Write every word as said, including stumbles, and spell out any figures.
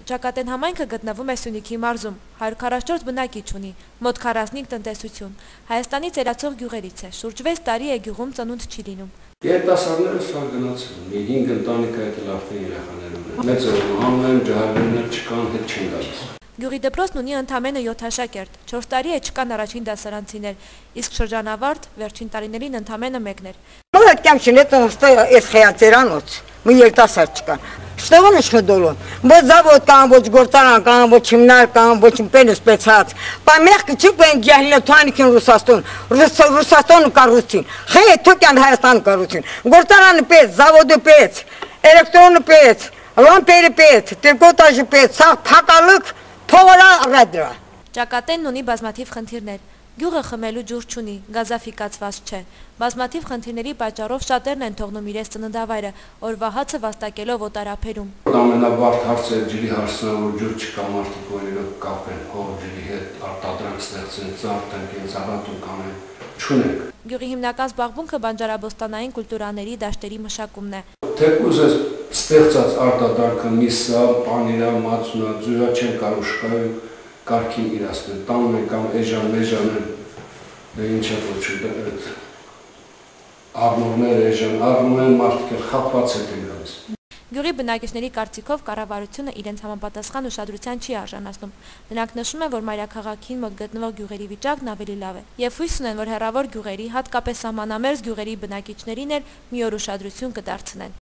Ճակատեն համայնքը գտնվում է Սյունիքի մարզում, հարյուր քառասունչորս բնակիչ ունի, մոտ քառասունհինգ տնտեսություն։ Հայաստանից ելացող գյուղերից է, շուրջ վեց տարի է գյուղում ծնունդ չի լինում։ Երիտասարդները սա գնացել, մի հինգ ընտանիք այդ էլ արդեն երեխաներ ունեն։ Մեծ հանում են, ջահելներ չկան, հետ չեն գալիս։ Գյուղի դպրոցն ունի ընդամենը յոթ աշակերտ, չորս տարի է չկան առաջին դասարանցիներ, իսկ շրջանավարտ վերջին տարիներին ընդամենը մեկն էր։ Մոտ կամ չնետ էս խեացերանոց, մի երիտասարդ չկան։ Что он еще долго? Вот завод кам, вот գործարան կան, вот հիմնար կան, вот պես սպեցած։ Պամերքը չկան գերլաթանիկին Ռուսաստան, Ռուսաստանը կառուցին։ Խե թոքյան Հայաստան կառուցին։ Գործարանը պես, заводы պես, էլեկտրոնը պես, լամպերը պես, տրկոտաժը պես, սա փակալուկ փողորա ռադրա։ Ճակատենն ունի բազմաթիվ խնդիրներ։ Գյուղը խմելու ջուր չունի, գազաֆիկացված չէ։ Բազմաթիվ խնդիրների պատճառով շատերն են թողնում իրենց ծննդավայրը, օրվա հացը վաստակելով օտարափերում։ Ամենավարդ հարցը ջրի հարցն է, որ ջուր չկա, մարդիկ որ իրոք կապեն հող ջրի հետ, արտադրանք ստեղծեն, ծարտենք, իրենց առատուն կանեն, չունենք։ Գյուղի հիմնական զբաղմունքը բանջարաբոստանային կուլտուրաների դաշտերի մշակումն է։ Թեկուզ այս ստեղծած արտադրանքը միսա, պանիրա, մածունա, ջուրա չեն կարող շկայում կարգին իրացնել, տանում են կամ էժան, մեժան են, ինչ է ոչ այդ առնողներ էժան, առնում են մարդիկ էլ խապված հետ են գալիս։ Գյուղի բնակիչների կարծիքով կառավարությունը իրենց համապատասխան ուշադրության չի արժանացնում։ Նրանք նշում են, որ մայրաքաղաքին մոտ գտնվող գյուղերի վիճակն ավելի լավ է և հույս ունեն, որ հեռավոր գյուղերի, հատկապես սահմանամերձ գյուղերի բնակիչներին էլ մի օր ուշադրություն կդարձնեն։